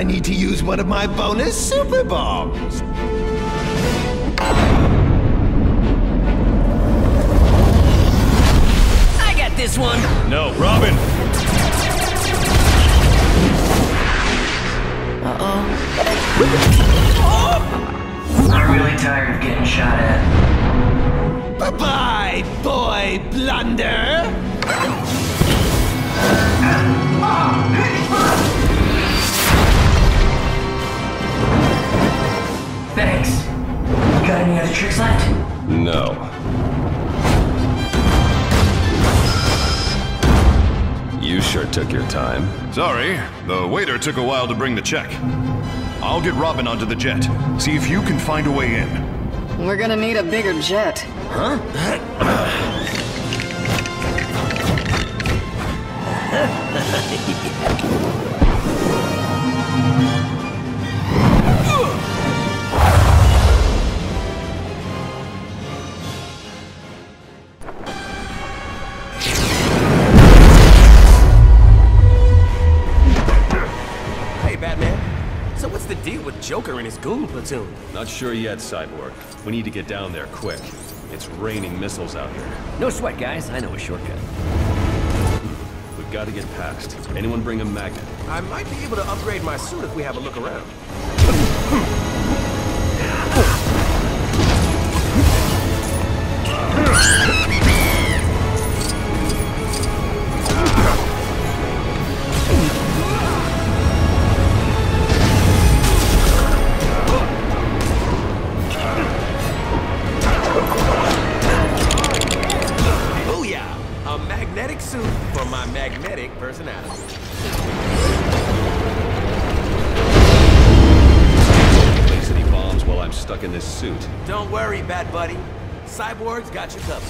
I need to use one of my bonus super bombs. I got this one. No, Robin. I'm really tired of getting shot at. Bye-bye, boy blunder. Thanks. Got any other tricks left? No. You sure took your time. Sorry, the waiter took a while to bring the check. I'll get Robin onto the jet. See if you can find a way in. We're gonna need a bigger jet. Hey, Batman. So what's the deal with Joker and his goon platoon? Not sure yet, Cyborg. We need to get down there quick. It's raining missiles out here. No sweat, guys. I know a shortcut. We've got to get past. Anyone bring a magnet? I might be able to upgrade my suit if we have a look around. Booyah! A magnetic suit for my magnetic personality. Place any bombs while I'm stuck in this suit. Don't worry, Bat Buddy. Cyborg's got you covered.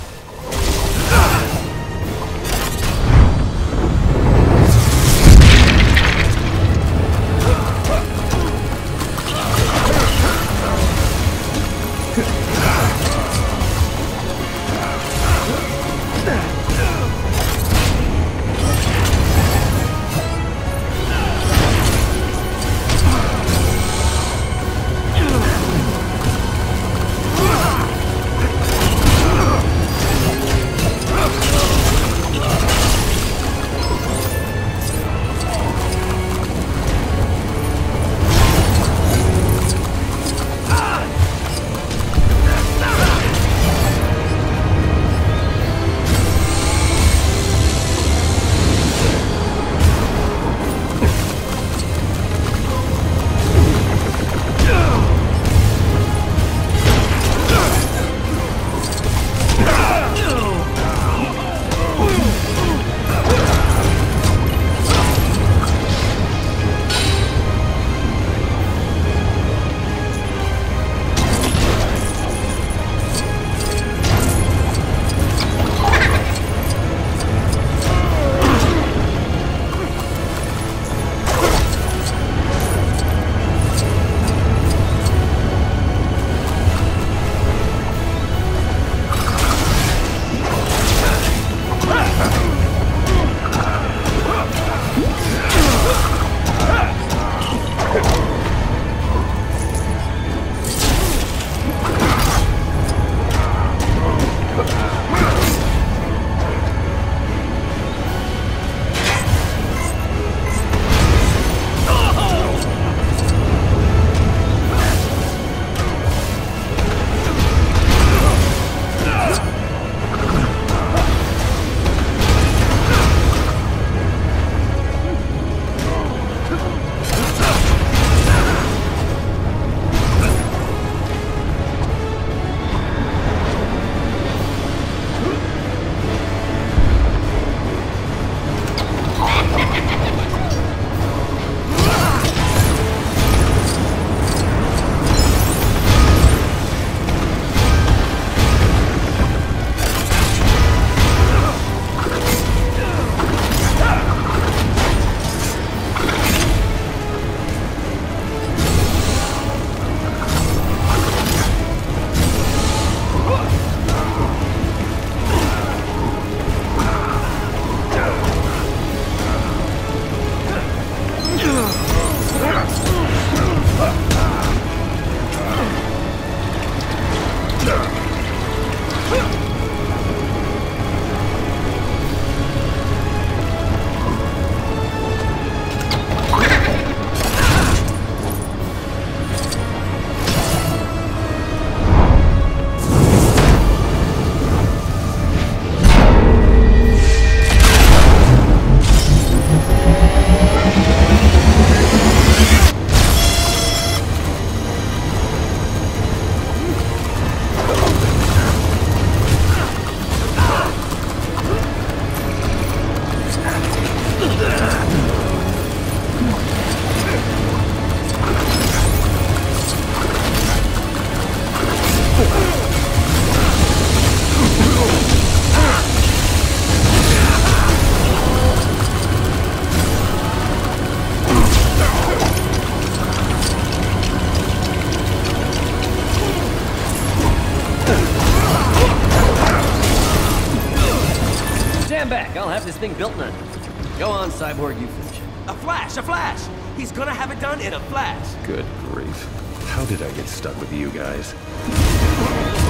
have this thing built in a... Go on, Cyborg, you finish it. A flash, a flash! He's gonna have it done in a flash. Good grief. How did I get stuck with you guys?